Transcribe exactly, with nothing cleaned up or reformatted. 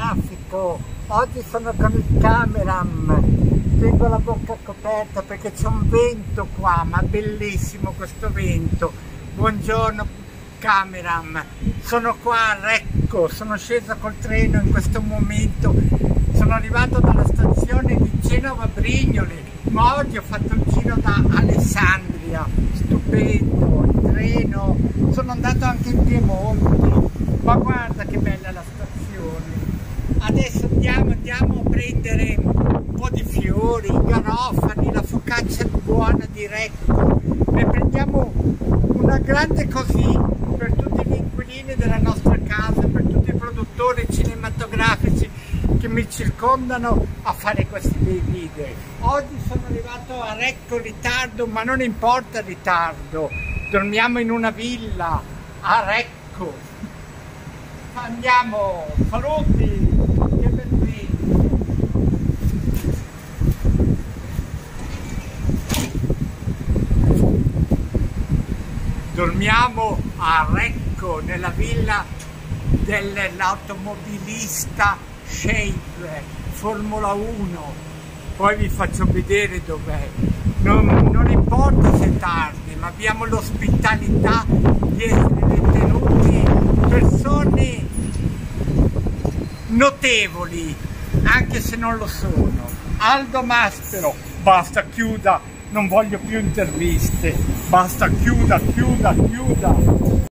traffico. Oggi sono con il Cameram, tengo la bocca coperta perché c'è un vento qua, ma bellissimo questo vento. Buongiorno Cameram, sono qua a Recco, sono sceso col treno in questo momento, sono arrivato dalla stazione di Genova Brignoli, ma oggi ho fatto il giro da Alessandria, stupendo, il treno, sono andato anche in Piemonte, ma guarda che bella la stazione. Adesso andiamo, andiamo a prendere un po' di fiori, i garofani, la focaccia buona di Recco, ne prendiamo una grande così per tutti gli inquilini della nostra casa, per tutti i produttori cinematografici che mi circondano a fare questi bei video. Oggi sono arrivato a Recco in ritardo, ma non importa il ritardo, dormiamo in una villa a Recco. Andiamo, saluti, che bel vento. Dormiamo a Recco, nella villa dell'automobilista Shape, Formula uno. Poi vi faccio vedere dov'è. Non, non importa se è tardi, ma abbiamo l'ospitalità di essere detenuti persone notevoli, anche se non lo sono. Aldo Mastero, basta, chiuda, non voglio più interviste, basta, chiuda, chiuda, chiuda.